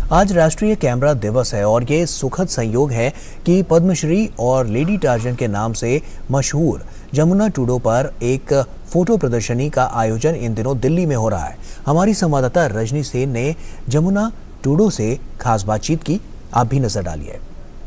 आज राष्ट्रीय कैमरा दिवस है और ये सुखद संयोग है कि पद्मश्री और लेडी टार्जन के नाम से मशहूर जमुना टूडो पर एक फोटो प्रदर्शनी का आयोजन इन दिनों दिल्ली में हो रहा है। हमारी संवाददाता रजनी सेन ने जमुना टूडो से खास बातचीत की, आप भी नजर डालिए।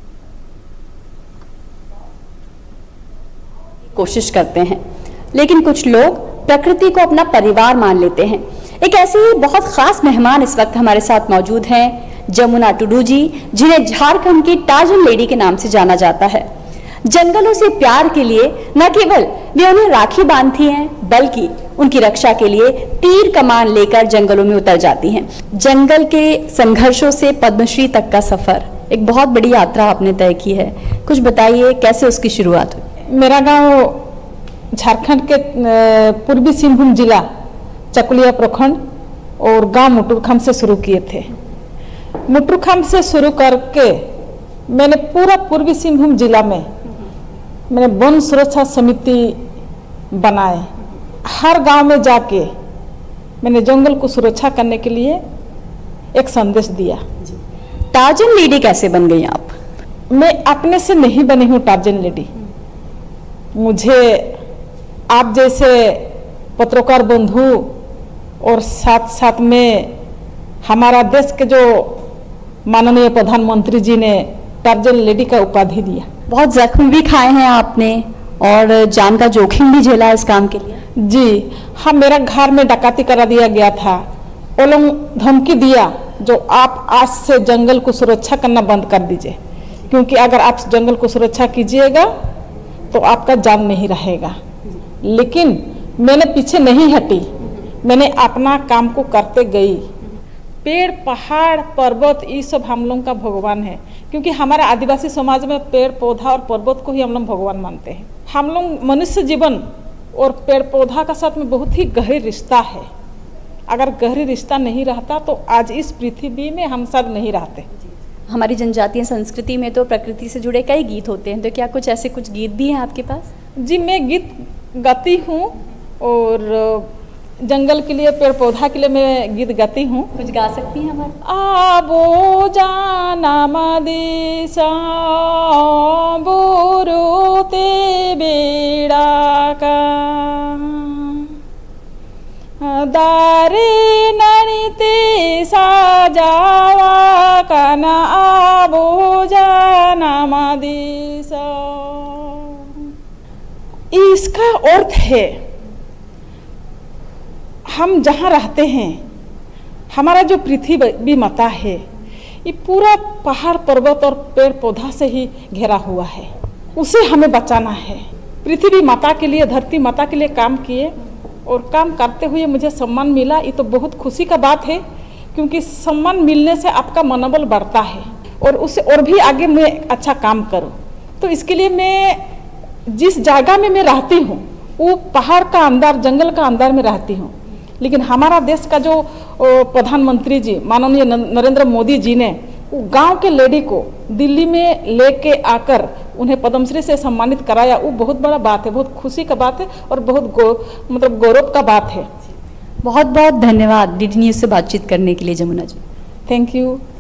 कोशिश करते हैं, लेकिन कुछ लोग प्रकृति को अपना परिवार मान लेते हैं। एक ऐसे ही बहुत खास मेहमान इस वक्त हमारे साथ मौजूद हैं, जमुना टूडू जी, जिन्हें झारखंड की टार्जन लेडी के नाम से जाना जाता है। जंगलों से प्यार के लिए न केवल वे उन्हें राखी बांधती हैं, बल्कि उनकी रक्षा के लिए तीर कमान लेकर जंगलों में उतर जाती हैं। जंगल के संघर्षों से पद्मश्री तक का सफर, एक बहुत बड़ी यात्रा आपने तय की है। कुछ बताइए, कैसे उसकी शुरुआत हुई? मेरा गांव झारखंड के पूर्वी सिंहभूम जिला चकुलिया प्रखंड और गांव मुटुरखाम से शुरू किए थे। मुटुरखाम से शुरू करके मैंने पूरा पूर्वी सिंहभूम जिला में मैंने वन सुरक्षा समिति बनाए। हर गांव में जाके मैंने जंगल को सुरक्षा करने के लिए एक संदेश दिया। टार्जन लेडी कैसे बन गई आप? मैं अपने से नहीं बनी हूँ टार्जन लेडी। मुझे आप जैसे पत्रकार बंधु और साथ साथ में हमारा देश के जो माननीय प्रधानमंत्री जी ने टार्जन लेडी का उपाधि दिया। बहुत जख्म भी खाए हैं आपने और जान का जोखिम भी झेला इस काम के लिए। जी हाँ, मेरा घर में डकैती करा दिया गया था। वो लोग धमकी दिया जो आप आज से जंगल को सुरक्षा करना बंद कर दीजिए, क्योंकि अगर आप जंगल को सुरक्षा कीजिएगा तो आपका जान नहीं रहेगा। लेकिन मैंने पीछे नहीं हटी, मैंने अपना काम को करते गई। पेड़ पहाड़ पर्वत ये सब हम लोग का भगवान है, क्योंकि हमारे आदिवासी समाज में पेड़ पौधा और पर्वत को ही हम लोग भगवान मानते हैं। हम लोग मनुष्य जीवन और पेड़ पौधा का साथ में बहुत ही गहरी रिश्ता है। अगर गहरी रिश्ता नहीं रहता तो आज इस पृथ्वी में हम सब नहीं रहते। हमारी जनजातीय संस्कृति में तो प्रकृति से जुड़े कई गीत होते हैं, तो क्या कुछ ऐसे कुछ गीत भी हैं आपके पास? जी, मैं गीत गाती हूँ और जंगल के लिए पेड़ पौधा के लिए मैं गीत गाती हूँ। कुछ गा सकती हैं हमारे? आबो जाना मदिसा बोरोते बेड़ा का दारे ननिते साजावा काना आबो जाना मदिसा। इसका अर्थ है हम जहाँ रहते हैं, हमारा जो पृथ्वी माता है, ये पूरा पहाड़ पर्वत और पेड़ पौधा से ही घेरा हुआ है। उसे हमें बचाना है। पृथ्वी माता के लिए, धरती माता के लिए काम किए और काम करते हुए मुझे सम्मान मिला। ये तो बहुत खुशी का बात है, क्योंकि सम्मान मिलने से आपका मनोबल बढ़ता है और उससे और भी आगे मैं अच्छा काम करूँ। तो इसके लिए मैं जिस जगह में मैं रहती हूँ वो पहाड़ का अंदर, जंगल का अंदर में रहती हूँ। लेकिन हमारा देश का जो प्रधानमंत्री जी माननीय नरेंद्र मोदी जी ने वो गांव के लेडी को दिल्ली में लेके आकर उन्हें पद्मश्री से सम्मानित कराया, वो बहुत बड़ा बात है, बहुत खुशी का बात है और बहुत गौरव का बात है। बहुत बहुत धन्यवाद DD न्यूज़ से बातचीत करने के लिए जमुना जी। Thank you.